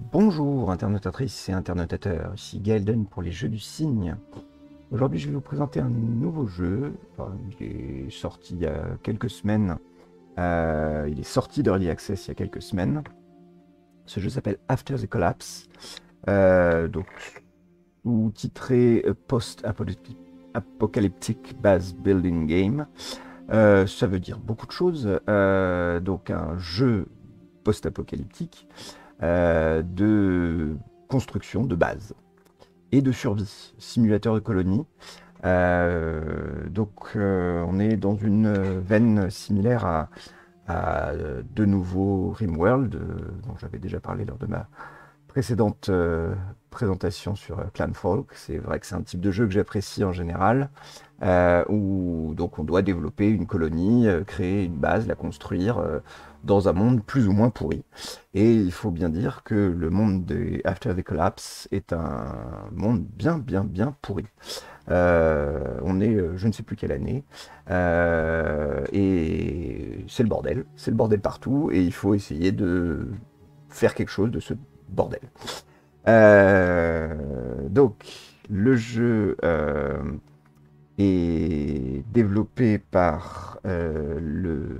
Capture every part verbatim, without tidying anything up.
Bonjour internautatrices et internautateurs, ici Gaelden pour les jeux du cygne. Aujourd'hui je vais vous présenter un nouveau jeu, enfin, il est sorti il y a quelques semaines, euh, il est sorti d'Early Access il y a quelques semaines. Ce jeu s'appelle After the Collapse, euh, donc sous-titré Post-Apocalyptic Base Building Game. Euh, ça veut dire beaucoup de choses, euh, donc un jeu post-apocalyptique. Euh, de construction de base et de survie, simulateur de colonie. Euh, donc euh, on est dans une veine similaire à, à de nouveau Rimworld, euh, dont j'avais déjà parlé lors de ma précédente euh, présentation sur euh, Clanfolk. C'est vrai que c'est un type de jeu que j'apprécie en général, euh, où donc on doit développer une colonie, euh, créer une base, la construire euh, dans un monde plus ou moins pourri. Et il faut bien dire que le monde des After the Collapse est un monde bien bien bien pourri. Euh, on est, euh, je ne sais plus quelle année, euh, et c'est le bordel, c'est le bordel partout, et il faut essayer de faire quelque chose de ce bordel. Euh, donc, le jeu euh, est développé par euh, le.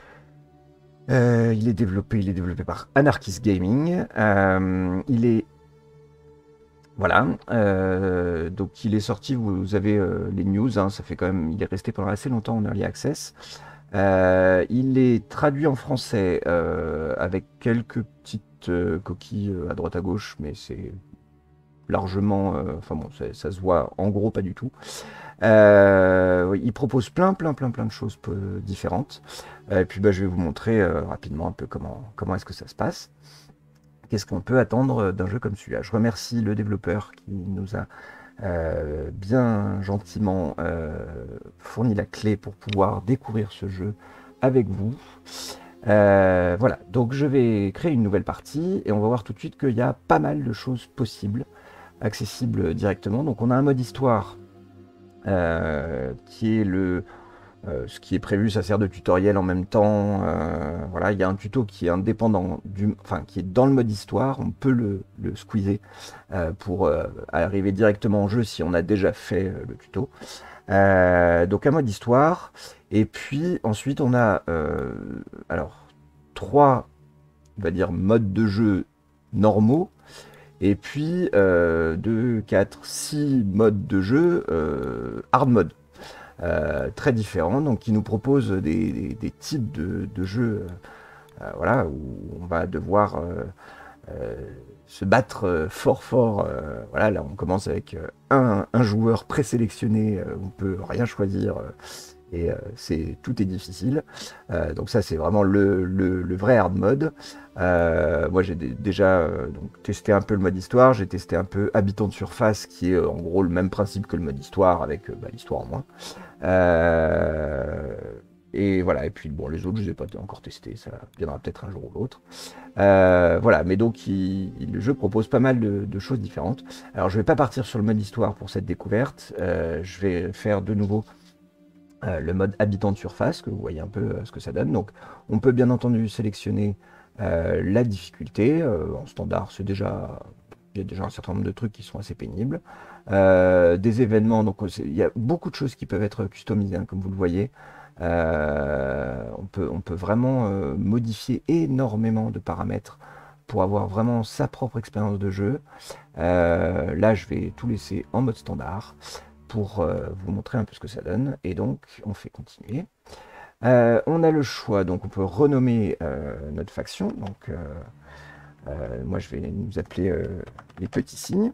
Euh, il est développé, il est développé par Anarchist Gaming. Euh, il est voilà. Euh, donc, il est sorti. Vous avez euh, les news. Hein, ça fait quand même. Il est resté pendant assez longtemps en early access. Euh, il est traduit en français euh, avec quelques petites euh, coquilles euh, à droite à gauche, mais c'est largement, euh, enfin bon, ça, ça se voit en gros pas du tout. Euh, oui, il propose plein, plein, plein, plein de choses peu différentes. Euh, et puis bah, je vais vous montrer euh, rapidement un peu comment, comment est-ce que ça se passe. Qu'est-ce qu'on peut attendre d'un jeu comme celui-là. Je remercie le développeur qui nous a euh, bien gentiment euh, fourni la clé pour pouvoir découvrir ce jeu avec vous. Euh, voilà, donc je vais créer une nouvelle partie et on va voir tout de suite qu'il y a pas mal de choses possibles, accessibles directement. Donc on a un mode histoire euh, qui est le... Euh, ce qui est prévu, ça sert de tutoriel en même temps. Euh, voilà, il y a un tuto qui est indépendant, du, enfin qui est dans le mode histoire. On peut le, le squeezer euh, pour euh, arriver directement en jeu si on a déjà fait euh, le tuto. Euh, donc un mode histoire. Et puis ensuite on a euh, alors trois, on va dire, modes de jeu normaux. Et puis euh, deux, quatre, six modes de jeu euh, hard mode. Euh, très différents, donc qui nous proposent des, des, des types de, de jeux euh, voilà, où on va devoir euh, euh, se battre euh, fort fort. Euh, voilà, là on commence avec euh, un, un joueur présélectionné, euh, on peut rien choisir. Euh, et euh, c'est tout est difficile. Euh, donc ça c'est vraiment le, le, le vrai hard mode. Euh, moi j'ai déjà euh, donc, testé un peu le mode histoire, j'ai testé un peu Habitant de surface qui est euh, en gros le même principe que le mode histoire avec euh, bah, l'histoire en moins. Euh, et voilà, et puis bon, les autres, je ne les ai pas encore testés, ça viendra peut-être un jour ou l'autre. Euh, voilà, mais donc il, il, le jeu propose pas mal de, de choses différentes. Alors je vais pas partir sur le mode histoire pour cette découverte, euh, je vais faire de nouveau euh, le mode habitant de surface, que vous voyez un peu euh, ce que ça donne. Donc on peut bien entendu sélectionner euh, la difficulté, euh, en standard c'est déjà... Il y a déjà un certain nombre de trucs qui sont assez pénibles. Euh, des événements, donc il y a beaucoup de choses qui peuvent être customisées, hein, comme vous le voyez. Euh, on peut, on peut vraiment euh, modifier énormément de paramètres pour avoir vraiment sa propre expérience de jeu. Euh, là, je vais tout laisser en mode standard pour euh, vous montrer un peu ce que ça donne. Et donc, on fait continuer. Euh, on a le choix, donc on peut renommer euh, notre faction. Donc, euh, euh, moi, je vais nous appeler euh, les petits cygnes.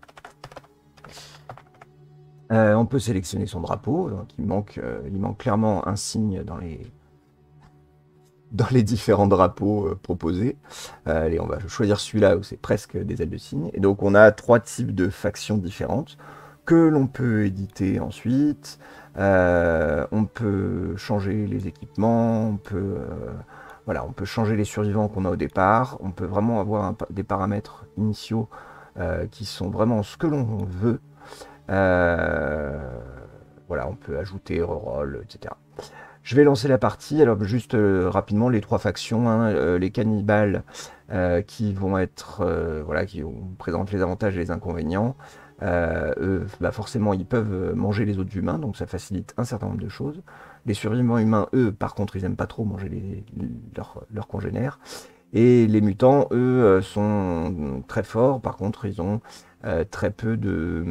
Euh, on peut sélectionner son drapeau, donc il manque, euh, il manque clairement un signe dans les, dans les différents drapeaux euh, proposés. Euh, allez, on va choisir celui-là où c'est presque des ailes de cygne. Et donc on a trois types de factions différentes que l'on peut éditer ensuite. Euh, on peut changer les équipements, on peut, euh, voilà, on peut changer les survivants qu'on a au départ. On peut vraiment avoir un, des paramètres initiaux euh, qui sont vraiment ce que l'on veut. Euh, voilà, on peut ajouter reroll, et cetera. Je vais lancer la partie. Alors juste euh, rapidement les trois factions, hein, euh, les cannibales euh, qui vont être, euh, voilà, qui présentent les avantages et les inconvénients. Euh, eux, bah forcément, ils peuvent manger les autres humains, donc ça facilite un certain nombre de choses. Les survivants humains, eux, par contre, ils aiment pas trop manger les, leurs, leurs congénères. Et les mutants, eux, euh, sont très forts. Par contre, ils ont euh, très peu de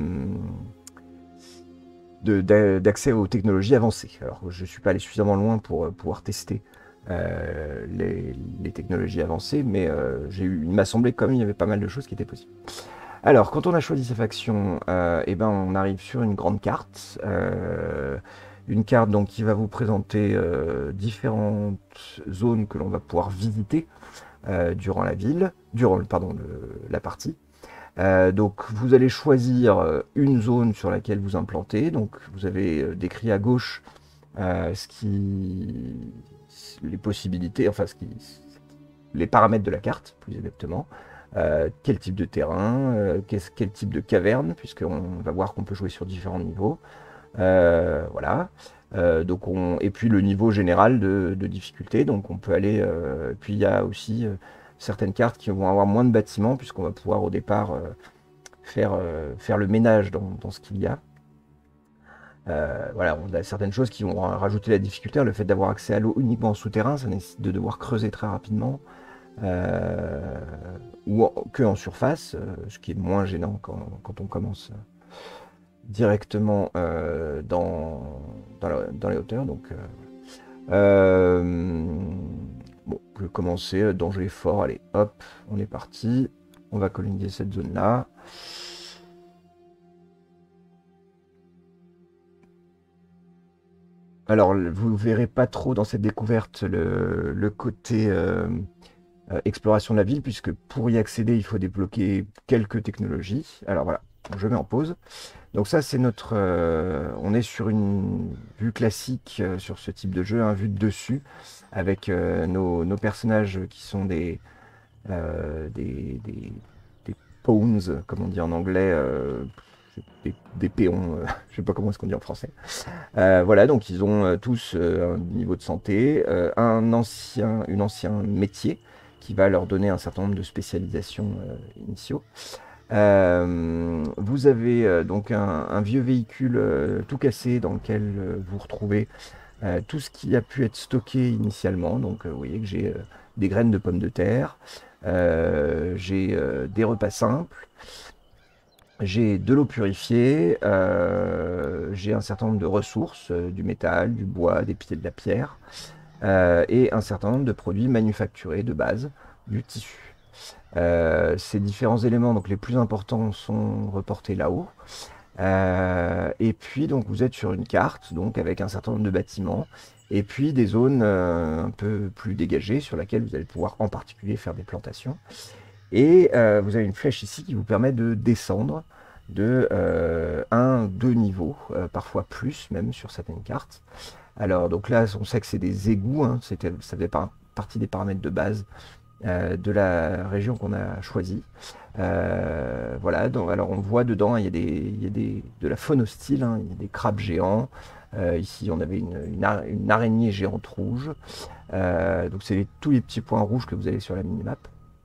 d'accès aux technologies avancées. Alors, je ne suis pas allé suffisamment loin pour euh, pouvoir tester euh, les, les, technologies avancées, mais euh, j'ai eu, il m'a semblé comme il y avait pas mal de choses qui étaient possibles. Alors, quand on a choisi sa faction, euh, eh ben, on arrive sur une grande carte. Euh, une carte donc, qui va vous présenter euh, différentes zones que l'on va pouvoir visiter euh, durant la ville, durant pardon, le, la partie. Euh, donc vous allez choisir une zone sur laquelle vous implantez. Donc vous avez décrit à gauche euh, ce qui, les possibilités, enfin ce qui, les paramètres de la carte, plus exactement. Euh, quel type de terrain, euh, quel, quel type de caverne, puisqu'on va voir qu'on peut jouer sur différents niveaux. Euh, voilà. Euh, donc on, et puis le niveau général de, de difficulté. Donc on peut aller. Euh, puis il y a aussi euh, certaines cartes qui vont avoir moins de bâtiments, puisqu'on va pouvoir au départ euh, faire, euh, faire le ménage dans, dans ce qu'il y a. Euh, voilà, on a certaines choses qui vont rajouter la difficulté. Le fait d'avoir accès à l'eau uniquement en souterrain, ça nécessite de devoir creuser très rapidement. Euh, ou en, que en surface, euh, ce qui est moins gênant quand, quand on commence directement euh, dans, dans, la, dans les hauteurs. Donc, euh, euh, bon, je vais commencer, danger fort, allez, hop, on est parti. On va coloniser cette zone-là. Alors, vous verrez pas trop dans cette découverte le, le côté euh, euh, exploration de la ville, puisque pour y accéder, il faut débloquer quelques technologies. Alors voilà, je mets en pause. Donc ça, c'est notre... Euh, on est sur une vue classique euh, sur ce type de jeu, un vue de dessus, avec euh, nos, nos personnages qui sont des, euh, des, des, des pawns, comme on dit en anglais, euh, des, des péons, euh, je sais pas comment est-ce qu'on dit en français. Euh, voilà, donc ils ont euh, tous euh, un niveau de santé, euh, un ancien, une ancien métier qui va leur donner un certain nombre de spécialisations euh, initiaux. Euh, vous avez euh, donc un, un vieux véhicule euh, tout cassé dans lequel euh, vous retrouvez euh, tout ce qui a pu être stocké initialement. Donc euh, vous voyez que j'ai euh, des graines de pommes de terre, euh, j'ai euh, des repas simples, j'ai de l'eau purifiée, euh, j'ai un certain nombre de ressources, euh, du métal, du bois, des pieds de la pierre, euh, et un certain nombre de produits manufacturés de base, du tissu. Euh, ces différents éléments, donc les plus importants, sont reportés là-haut. Euh, et puis donc vous êtes sur une carte, donc avec un certain nombre de bâtiments, et puis des zones euh, un peu plus dégagées sur laquelle vous allez pouvoir en particulier faire des plantations. Et euh, vous avez une flèche ici qui vous permet de descendre de euh, un, deux niveaux, euh, parfois plus même sur certaines cartes. Alors donc là on sait que c'est des égouts, hein, c'était, ça fait par, partie des paramètres de base euh, de la région qu'on a choisie. Euh, voilà, donc, alors on voit dedans, il y a, des, il y a des, de la faune hostile, hein, il y a des crabes géants. Euh, ici on avait une, une, ar une araignée géante rouge. Euh, donc c'est tous les petits points rouges que vous avez sur la minimap.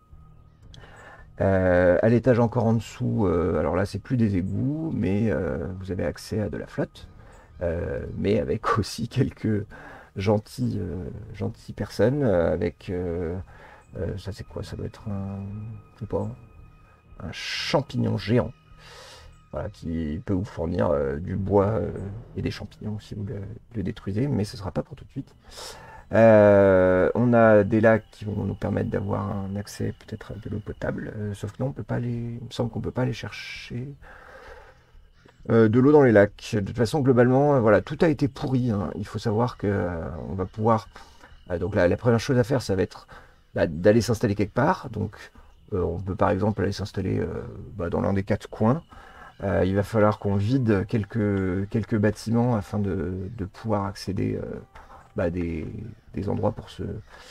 Euh, à l'étage encore en dessous, euh, alors là c'est plus des égouts, mais euh, vous avez accès à de la flotte, euh, mais avec aussi quelques gentilles, euh, gentilles personnes, euh, avec, euh, euh, ça c'est quoi? Ça doit être un, je sais pas, un champignon géant, voilà, qui peut vous fournir euh, du bois euh, et des champignons si vous le, le détruisez, mais ce sera pas pour tout de suite. Euh, on a des lacs qui vont nous permettre d'avoir un accès peut-être à de l'eau potable, euh, sauf que non, on peut pas aller, il me semble qu'on peut pas aller chercher euh, de l'eau dans les lacs. De toute façon, globalement, euh, voilà, tout a été pourri, hein. Il faut savoir que euh, on va pouvoir. Euh, donc la, la première chose à faire, ça va être bah, d'aller s'installer quelque part. Donc euh, on peut par exemple aller s'installer euh, bah, dans l'un des quatre coins. Euh, il va falloir qu'on vide quelques, quelques bâtiments afin de, de pouvoir accéder euh, bah, des, des endroits pour se,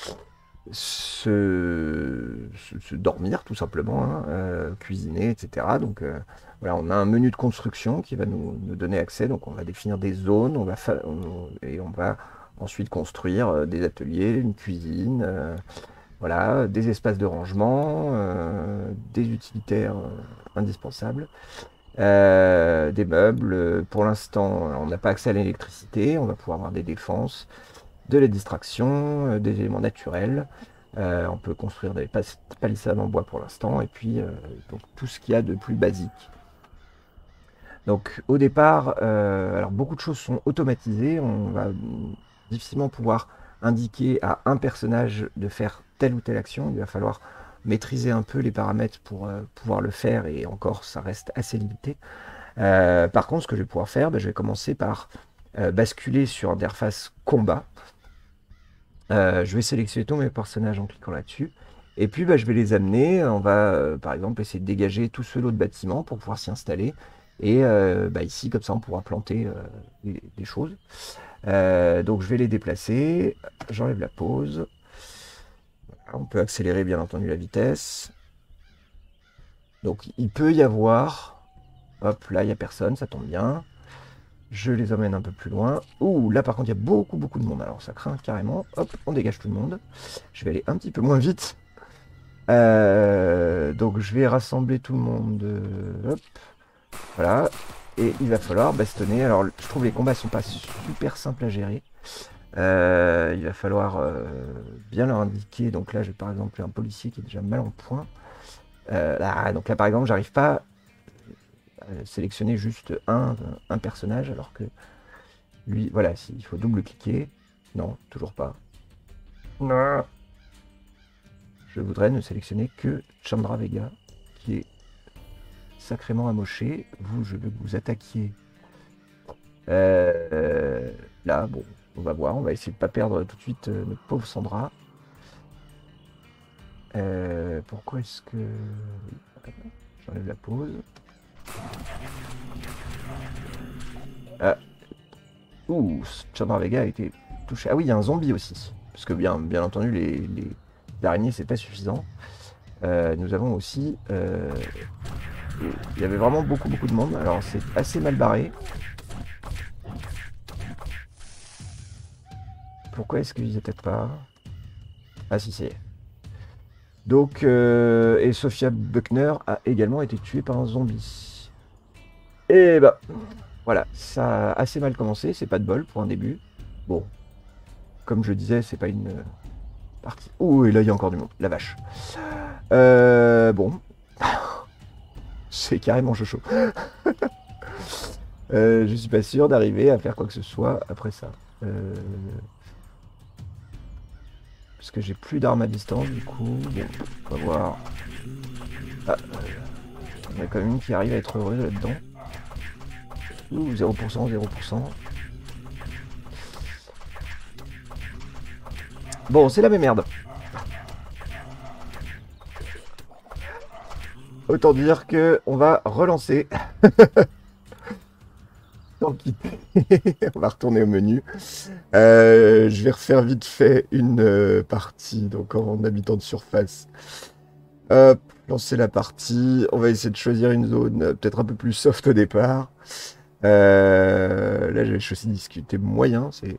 se, se, se dormir tout simplement, hein, euh, cuisiner, et cetera. Donc euh, voilà, on a un menu de construction qui va nous, nous donner accès. Donc on va définir des zones, on va on, et on va ensuite construire euh, des ateliers, une cuisine, euh, voilà, des espaces de rangement, euh, des utilitaires euh, indispensables, euh, des meubles. Pour l'instant, on n'a pas accès à l'électricité, on va pouvoir avoir des défenses, de la distraction, euh, des éléments naturels. Euh, on peut construire des pas- palissades en bois pour l'instant, et puis euh, donc, tout ce qu'il y a de plus basique. Donc au départ, euh, alors beaucoup de choses sont automatisées. On va mm, difficilement pouvoir indiquer à un personnage de faire telle ou telle action. Il va falloir maîtriser un peu les paramètres pour euh, pouvoir le faire, et encore, ça reste assez limité. Euh, par contre, ce que je vais pouvoir faire, ben, je vais commencer par euh, basculer sur interface combat. Euh, je vais sélectionner tous mes personnages en cliquant là-dessus. Et puis, bah, je vais les amener. On va, euh, par exemple, essayer de dégager tout ce lot de bâtiments pour pouvoir s'y installer. Et euh, bah, ici, comme ça, on pourra planter euh, des, des choses. Euh, donc, je vais les déplacer. J'enlève la pause. Voilà, on peut accélérer, bien entendu, la vitesse. Donc, il peut y avoir... Hop, là, il n'y a personne, ça tombe bien. Je les emmène un peu plus loin. Ouh, là par contre, il y a beaucoup, beaucoup de monde. Alors ça craint carrément. Hop, on dégage tout le monde. Je vais aller un petit peu moins vite. Euh, donc je vais rassembler tout le monde. Hop, voilà. Et il va falloir bastonner. Alors je trouve les combats sont pas super simples à gérer. Euh, il va falloir euh, bien leur indiquer. Donc là, j'ai par exemple un policier qui est déjà mal en point. Euh, là, donc là par exemple, j'arrive pas à sélectionner juste un, un personnage, alors que lui, voilà, il faut double-cliquer. Non, toujours pas. Non. Je voudrais ne sélectionner que Chandra Vega, qui est sacrément amoché. Vous, je veux que vous attaquiez. Euh, là, bon, on va voir. On va essayer de ne pas perdre tout de suite euh, notre pauvre Sandra. Euh, pourquoi est-ce que... J'enlève la pause. Ah. Ouh, Chandra Vega a été touché. Ah oui, il y a un zombie aussi. Parce que bien, bien entendu, les, les araignées, c'est pas suffisant. Euh, nous avons aussi... Euh, il y avait vraiment beaucoup, beaucoup de monde. Alors, c'est assez mal barré. Pourquoi est-ce qu'ils attaquent pas? Ah si, c'est... Donc, euh, et Sophia Buckner a également été tuée par un zombie. Et bah, voilà, ça a assez mal commencé, c'est pas de bol pour un début. Bon, comme je disais, c'est pas une partie... Ouh, et là, il y a encore du monde, la vache. Euh, bon. C'est carrément chaud. euh, je suis pas sûr d'arriver à faire quoi que ce soit après ça. Euh... Parce que j'ai plus d'armes à distance, du coup. Bon, on va voir. Ah, il y en a quand même une qui arrive à être heureuse là-dedans. Ouh, zéro pour cent, zéro pour cent. Bon, c'est la même merde. Autant dire que on va relancer. Tant pis. On va retourner au menu. Euh, je vais refaire vite fait une euh, partie donc en habitant de surface. Hop, lancer la partie. On va essayer de choisir une zone euh, peut-être un peu plus soft au départ. Euh, là, j'ai choisi discuter moyen. C'est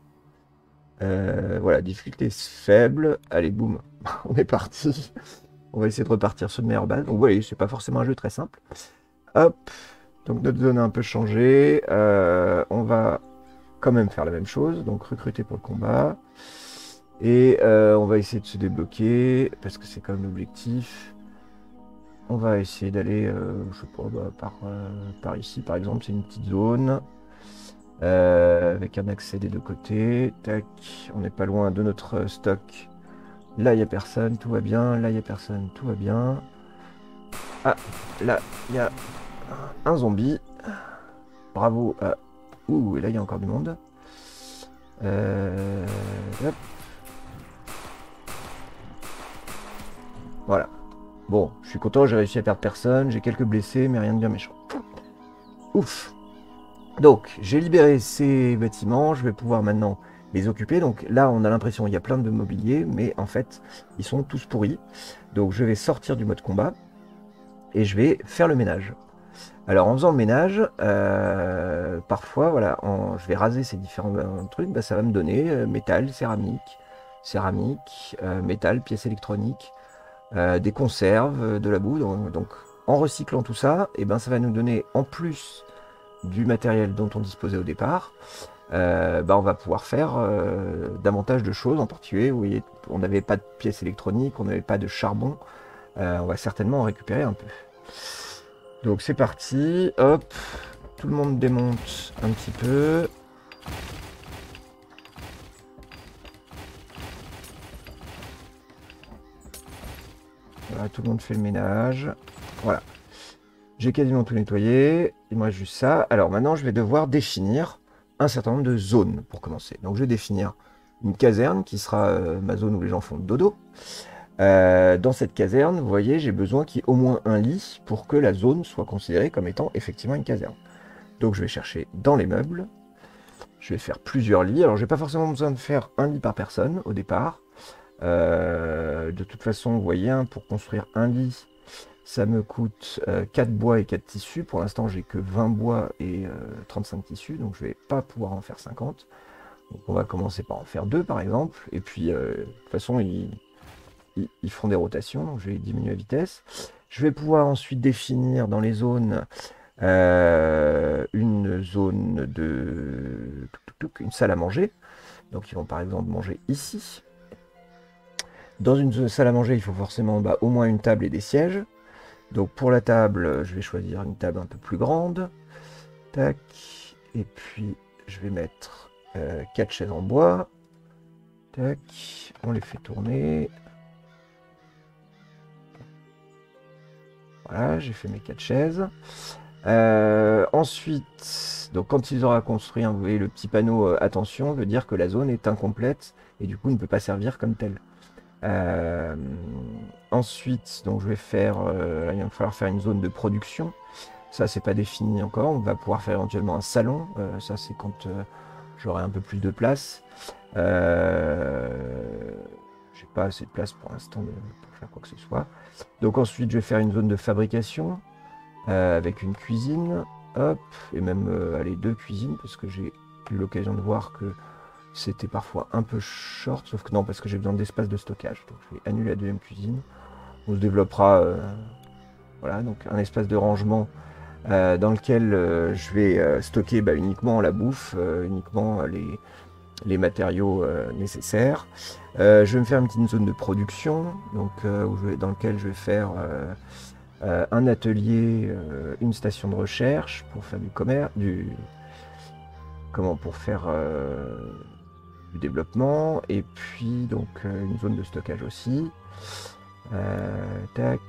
euh, voilà, difficulté faible. Allez, boum, on est parti. On va essayer de repartir sur de meilleures bases. Donc, vous voyez, c'est pas forcément un jeu très simple. Hop, donc notre zone a un peu changé. Euh, on va quand même faire la même chose. Donc, recruter pour le combat. Et euh, on va essayer de se débloquer parce que c'est quand même l'objectif. On va essayer d'aller, euh, je sais pas, bah, par, euh, par ici par exemple, c'est une petite zone euh, avec un accès des deux côtés. Tac, on n'est pas loin de notre stock. Là, il n'y a personne, tout va bien. Là, il n'y a personne, tout va bien. Ah, là, il y a un zombie. Bravo. Ah. Ouh, et là, il y a encore du monde. Euh, hop. Voilà. Bon, je suis content, j'ai réussi à perdre personne. J'ai quelques blessés, mais rien de bien méchant. Ouf. Donc, j'ai libéré ces bâtiments. Je vais pouvoir maintenant les occuper. Donc là, on a l'impression qu'il y a plein de mobilier, mais en fait, ils sont tous pourris. Donc, je vais sortir du mode combat et je vais faire le ménage. Alors en faisant le ménage, euh, parfois, voilà, en, je vais raser ces différents euh, trucs, bah, ça va me donner euh, métal, céramique, céramique, euh, métal, pièces électroniques, euh, des conserves, euh, de la boue. Donc, donc, en recyclant tout ça, et ben, ça va nous donner, en plus du matériel dont on disposait au départ, euh, bah, on va pouvoir faire euh, davantage de choses. En particulier, vous voyez, on n'avait pas de pièces électroniques, on n'avait pas de charbon. Euh, on va certainement en récupérer un peu. Donc c'est parti, hop, tout le monde démonte un petit peu. Voilà, tout le monde fait le ménage. Voilà. J'ai quasiment tout nettoyé. Il me reste juste ça. Alors maintenant, je vais devoir définir un certain nombre de zones pour commencer. Donc je vais définir une caserne qui sera euh, ma zone où les gens font le dodo. Euh, dans cette caserne, vous voyez, j'ai besoin qu'il y ait au moins un lit pour que la zone soit considérée comme étant effectivement une caserne. Donc je vais chercher dans les meubles. Je vais faire plusieurs lits. Alors j'ai pas forcément besoin de faire un lit par personne au départ. Euh, de toute façon, vous voyez, hein, pour construire un lit, ça me coûte euh, quatre bois et quatre tissus. Pour l'instant, j'ai que vingt bois et euh, trente-cinq tissus, donc je vais pas pouvoir en faire cinquante. Donc on va commencer par en faire deux par exemple. Et puis euh, de toute façon, ils, ils, ils feront des rotations, donc je vais diminuer la vitesse. Je vais pouvoir ensuite définir dans les zones euh, une zone de une salle à manger. Donc ils vont par exemple manger ici. Dans une salle à manger, il faut forcément bah, au moins une table et des sièges. Donc pour la table, je vais choisir une table un peu plus grande. Tac. Et puis je vais mettre euh, quatre chaises en bois. Tac. On les fait tourner. Voilà, j'ai fait mes quatre chaises. Euh, ensuite, donc quand ils auront construit, hein, vous voyez le petit panneau euh, attention veut dire que la zone est incomplète et du coup ne peut pas servir comme telle. Euh, ensuite, donc je vais faire, euh, là, il va falloir faire une zone de production. Ça, c'est pas défini encore. On va pouvoir faire éventuellement un salon. Euh, ça, c'est quand euh, j'aurai un peu plus de place. Euh, j'ai pas assez de place pour l'instant pour faire quoi que ce soit. Donc ensuite, je vais faire une zone de fabrication euh, avec une cuisine. Hop, et même euh, allez, deux cuisines parce que j'ai eu l'occasion de voir que c'était parfois un peu short, sauf que non, parce que j'ai besoin d'espace de stockage. Donc je vais annuler la deuxième cuisine. On se développera, euh, voilà, donc un espace de rangement euh, dans lequel euh, je vais euh, stocker bah, uniquement la bouffe, euh, uniquement les, les matériaux euh, nécessaires. Euh, je vais me faire une petite zone de production, donc euh, où je vais, dans lequel je vais faire euh, euh, un atelier, euh, une station de recherche pour faire du commerce, du comment pour faire euh, du développement, et puis donc euh, une zone de stockage aussi. Euh, tac.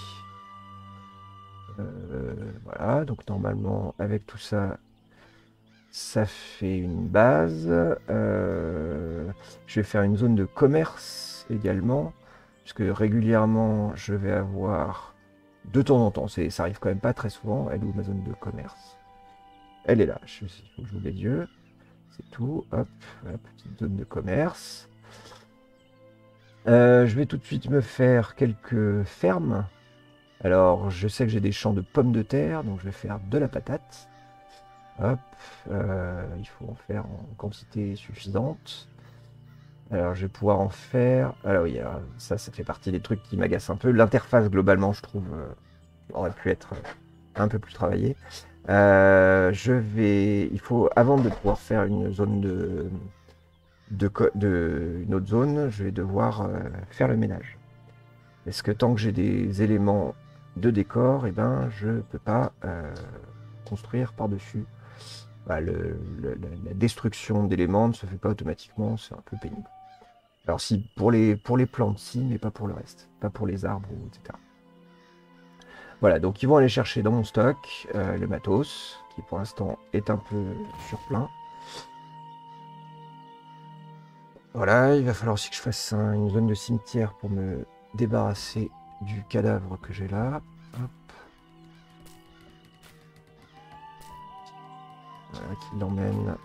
Euh, voilà, donc normalement avec tout ça, ça fait une base. Euh, je vais faire une zone de commerce également, puisque régulièrement je vais avoir, de temps en temps, c'est, ça arrive quand même pas très souvent. Elle est où ma zone de commerce? Elle est là, je, il faut que je j'ouvre les yeux. C'est tout, hop, la petite zone de commerce. Euh, je vais tout de suite me faire quelques fermes. Alors, je sais que j'ai des champs de pommes de terre, donc je vais faire de la patate. Hop, euh, il faut en faire en quantité suffisante. Alors, je vais pouvoir en faire. Alors oui, alors, ça, ça fait partie des trucs qui m'agacent un peu. L'interface, globalement, je trouve, euh, aurait pu être euh, un peu plus travaillée. Euh, je vais. Il faut, avant de pouvoir faire une zone de. De, de une autre zone, je vais devoir euh, faire le ménage. Parce que tant que j'ai des éléments de décor, et eh ben, je ne peux pas euh, construire par-dessus. Bah, le, le, la destruction d'éléments ne se fait pas automatiquement, c'est un peu pénible. Alors si, pour les, pour les plantes, si, mais pas pour le reste. Pas pour les arbres, et cetera. Voilà, donc ils vont aller chercher dans mon stock euh, le matos, qui pour l'instant est un peu surplein. Voilà, il va falloir aussi que je fasse un, une zone de cimetière pour me débarrasser du cadavre que j'ai là. Hop. Voilà, qui l'emmène.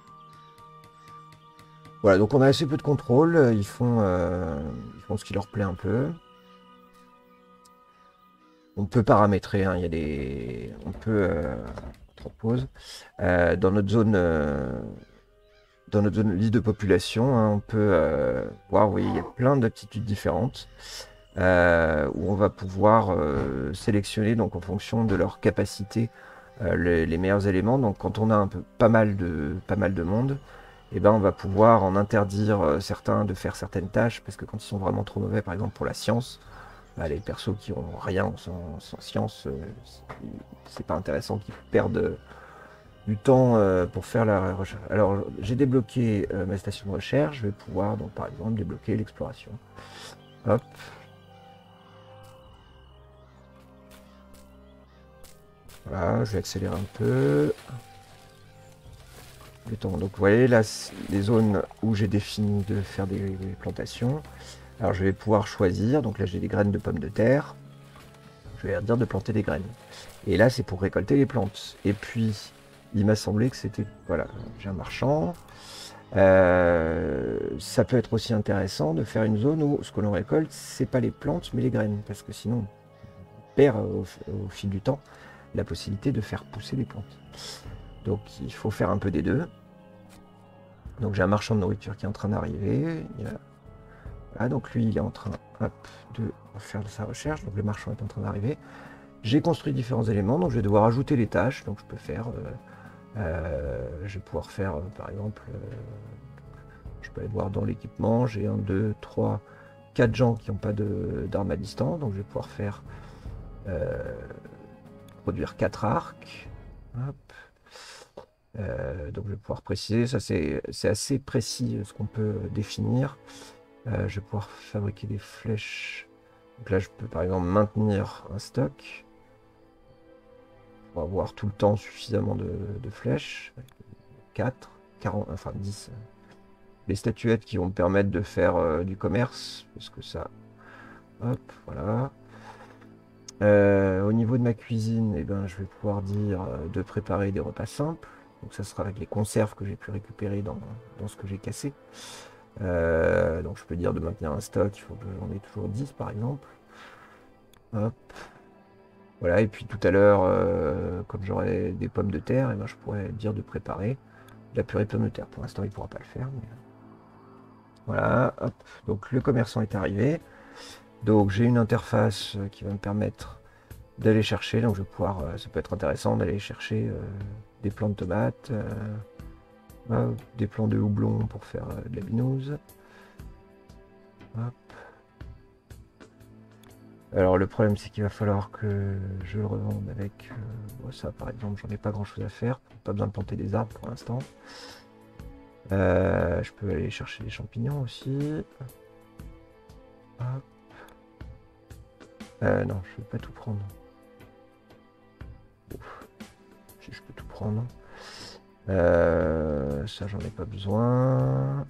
Voilà, donc on a assez peu de contrôle. Ils font, euh, ils font ce qui leur plaît un peu. on peut paramétrer, hein, il y a des, on peut, euh, pause, euh, dans notre zone, euh, dans notre zone liste de population, hein, on peut euh, voir, oui, il y a plein d'aptitudes différentes euh, où on va pouvoir euh, sélectionner donc en fonction de leur capacité euh, les, les meilleurs éléments. Donc quand on a un peu pas mal de, pas mal de monde, et eh ben on va pouvoir en interdire euh, certains de faire certaines tâches parce que quand ils sont vraiment trop mauvais, par exemple pour la science. Bah, les persos qui ont rien sans, sans science, euh, c'est pas intéressant qu'ils perdent euh, du temps euh, pour faire la recherche. Alors j'ai débloqué euh, ma station de recherche, je vais pouvoir donc par exemple débloquer l'exploration. Hop. Voilà, je vais accélérer un peu. Donc vous voyez là, les zones où j'ai défini de faire des, des plantations. Alors je vais pouvoir choisir, donc là j'ai des graines de pommes de terre. Je vais leur dire de planter des graines. Et là c'est pour récolter les plantes. Et puis il m'a semblé que c'était... Voilà, j'ai un marchand. Euh, ça peut être aussi intéressant de faire une zone où ce que l'on récolte, c'est pas les plantes mais les graines. Parce que sinon on perd au, au fil du temps la possibilité de faire pousser les plantes. Donc il faut faire un peu des deux. Donc j'ai un marchand de nourriture qui est en train d'arriver. A... Voilà, donc lui il est en train hop, de faire sa recherche. Donc le marchand est en train d'arriver. J'ai construit différents éléments, donc je vais devoir ajouter les tâches. Donc je peux faire, euh, euh, je vais pouvoir faire, euh, par exemple, euh, je peux aller voir dans l'équipement. J'ai un, deux, trois, quatre gens qui n'ont pas d'armes à distance, donc je vais pouvoir faire euh, produire quatre arcs. Hop. Euh, donc je vais pouvoir préciser, ça c'est assez précis ce qu'on peut définir. Euh, je vais pouvoir fabriquer des flèches. Donc là je peux par exemple maintenir un stock. Pour avoir tout le temps suffisamment de, de flèches. quatre, quarante, enfin dix. Les statuettes qui vont me permettre de faire euh, du commerce. Parce que ça... Hop, voilà. Euh, au niveau de ma cuisine, eh ben, je vais pouvoir dire euh, de préparer des repas simples. Donc ça sera avec les conserves que j'ai pu récupérer dans, dans ce que j'ai cassé. Euh, donc je peux dire de maintenir un stock, il faut que j'en ai toujours dix par exemple. Hop. Voilà, et puis tout à l'heure, euh, comme j'aurai des pommes de terre, et ben, je pourrais dire de préparer la purée de pommes de terre. Pour l'instant, il ne pourra pas le faire. Mais... Voilà, hop. Donc le commerçant est arrivé. Donc j'ai une interface qui va me permettre d'aller chercher. Donc je vais pouvoir, euh, ça peut être intéressant d'aller chercher euh, des plants de tomates, euh, euh, des plants de houblon pour faire euh, de la binouse. Hop. Alors le problème c'est qu'il va falloir que je le revende avec euh, ça par exemple, j'en ai pas grand chose à faire, pas besoin de planter des arbres pour l'instant. Euh, je peux aller chercher des champignons aussi. Hop. Euh, non, je vais pas tout prendre. Ouf. Si je peux tout prendre. Euh, ça j'en ai pas besoin.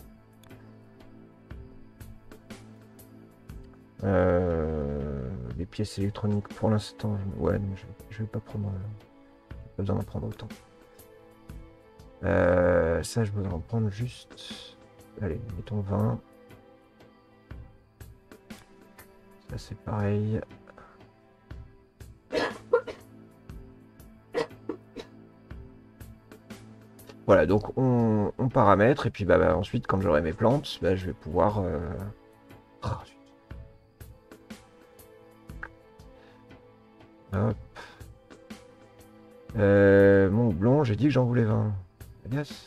Euh, les pièces électroniques pour l'instant, ouais, mais je, je vais pas prendre, euh, pas besoin d'en prendre autant. Euh, ça, je voudrais en prendre juste, allez, mettons vingt. Ça, c'est pareil. Voilà, donc on, on paramètre, et puis bah, bah, ensuite, quand j'aurai mes plantes, bah, je vais pouvoir... Euh... Oh, hop. Euh, mon houblon, j'ai dit que j'en voulais vingt. Yes.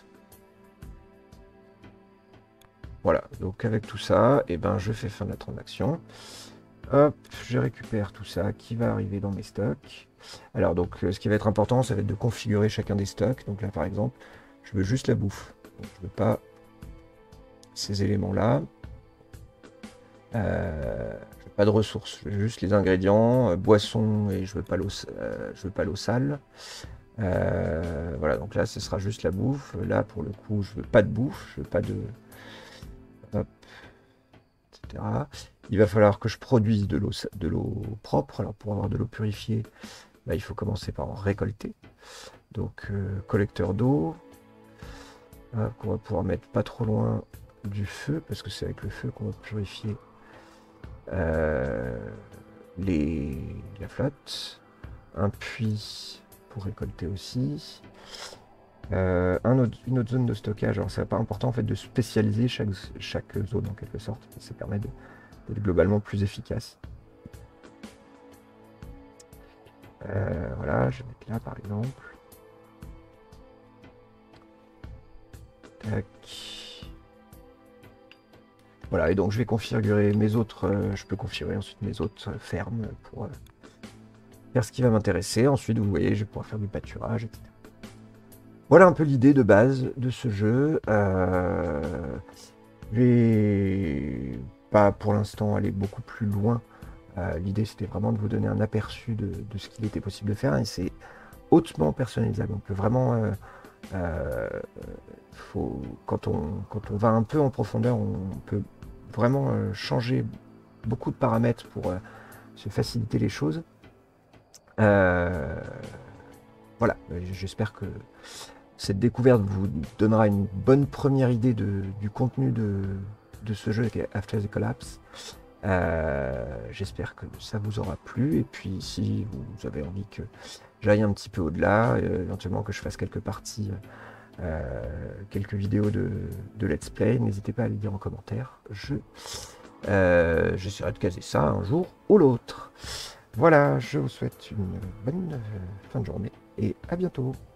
Voilà, donc avec tout ça, et eh ben, je fais fin de la transaction. Hop, je récupère tout ça qui va arriver dans mes stocks. Alors donc ce qui va être important, ça va être de configurer chacun des stocks. Donc là par exemple, je veux juste la bouffe. Donc, je veux pas ces éléments-là. Euh, je veux pas de ressources, je veux juste les ingrédients, euh, boissons et je veux pas l'eau, euh, je veux pas l'eau sale. Euh, voilà, donc là ce sera juste la bouffe. Là pour le coup, je veux pas de bouffe, je veux pas de... Hop, et cetera. Il va falloir que je produise de l'eau de l'eau propre. Alors pour avoir de l'eau purifiée, bah, il faut commencer par en récolter. Donc euh, collecteur d'eau. On va pouvoir mettre pas trop loin du feu, parce que c'est avec le feu qu'on va purifier euh, les, la flotte. Un puits pour récolter aussi. Euh, un autre, une autre zone de stockage. Alors, c'est pas important en fait de spécialiser chaque, chaque zone en quelque sorte. Ça permet d'être globalement plus efficace. Euh, voilà, je vais mettre là par exemple. Tac. Voilà, et donc je vais configurer mes autres. Euh, je peux configurer ensuite mes autres euh, fermes pour euh, faire ce qui va m'intéresser. Ensuite, vous voyez, je vais pouvoir faire du pâturage, et cetera. Voilà un peu l'idée de base de ce jeu. Euh, je vais pas pour l'instant aller beaucoup plus loin. Euh, l'idée c'était vraiment de vous donner un aperçu de, de ce qu'il était possible de faire et c'est hautement personnalisable. On peut vraiment, euh, euh, faut, quand, on, quand on va un peu en profondeur, on peut vraiment euh, changer beaucoup de paramètres pour euh, se faciliter les choses. Euh, voilà, j'espère que cette découverte vous donnera une bonne première idée de, du contenu de, de ce jeu After the Collapse. Euh, J'espère que ça vous aura plu. Et puis, si vous avez envie que j'aille un petit peu au-delà, euh, éventuellement que je fasse quelques parties, euh, quelques vidéos de, de let's play, n'hésitez pas à les dire en commentaire. Je euh, j'essaierai de caser ça un jour ou l'autre. Voilà, je vous souhaite une bonne fin de journée et à bientôt.